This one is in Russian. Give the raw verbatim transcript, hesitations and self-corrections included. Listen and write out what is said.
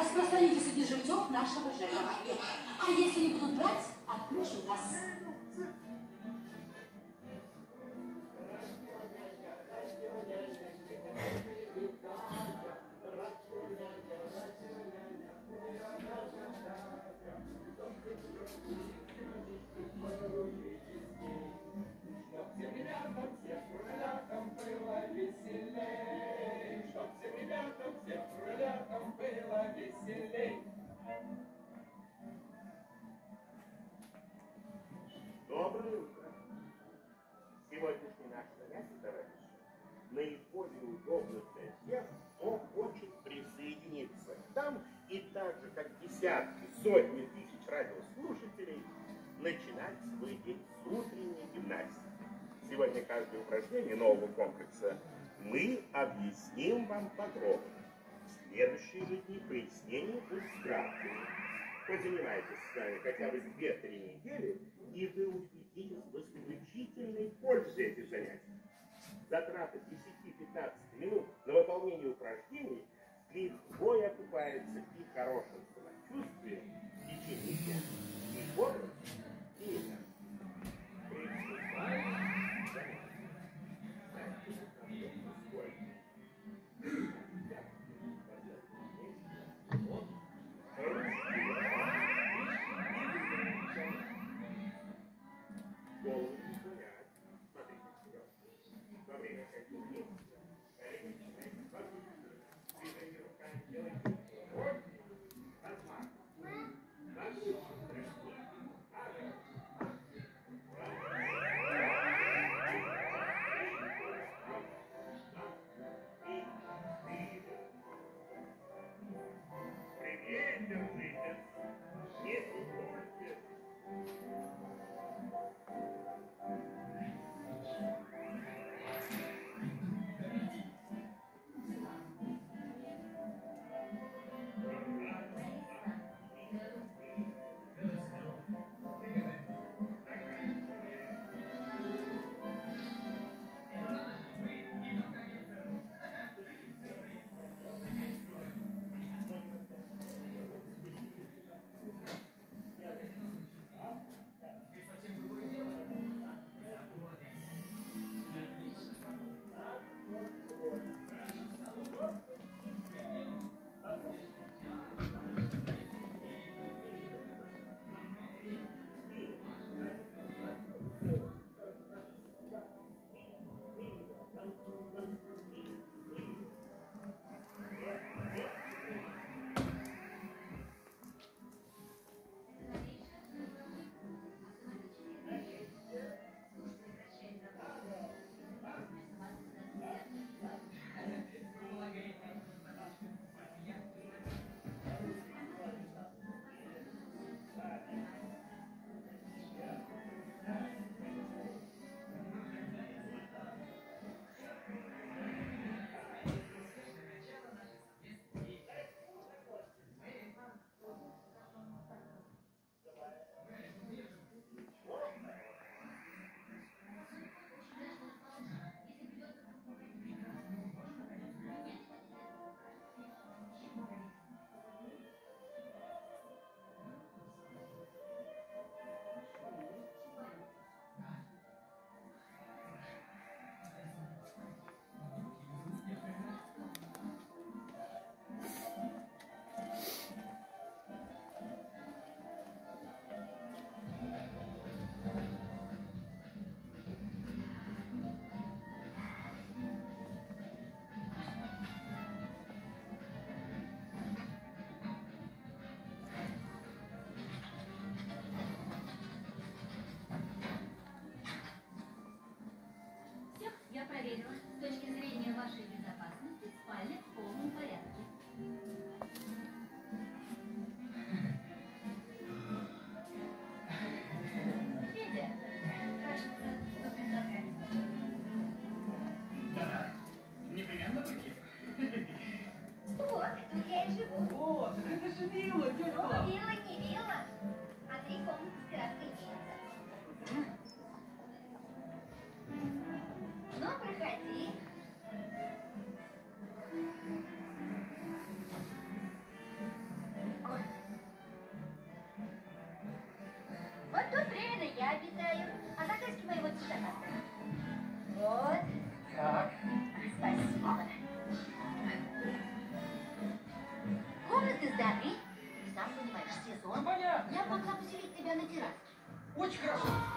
распространите содержимое нашего жилья. А если не будут брать, отпишем вас. Доброе утро. Сегодняшний наш занятие, товарищи, наиболее удобно для тех, кто хочет присоединиться к нам и так же, как десятки, сотни тысяч радиослушателей, начинать свой день с утренней гимнастики. Сегодня каждое упражнение нового комплекса мы объясним вам подробно. В следующие же дни пояснения будут краткими. Позанимайтесь с нами хотя бы две-три недели, и вы убедитесь в исключительной пользе этих занятий. Затрата десяти-пятнадцати минут на выполнение упражнений легко окупается и хорошим самочувствием в течение дня, и бодростью, и энергией. Приступаем к занятию. Голову не склонять. Смотрите вперед. Во время ходьбы колени начинайте подвигаться. Движение руками делайте вперед. Размах. Наши прыжки. Ага. Привет, держитесь. Не сутультесь. С точки зрения вашей безопасности, спальня в полном порядке. Федя, кажется, что предлагали. Да, непременно выпьем. Вот, тут я и живу. Вот, это же вилла, тетя Клава. Ну, вилла не вилла, а три комнаты с пиратской лестницей. Ну, проходи. я обитаю. А заказки мои вот сюда поставь. Вот. Так. Спасибо. Комнаты сданы. Сам понимаешь, Ну, сезон. понятно. Я могла поселить тебя на террасе. Очень хорошо.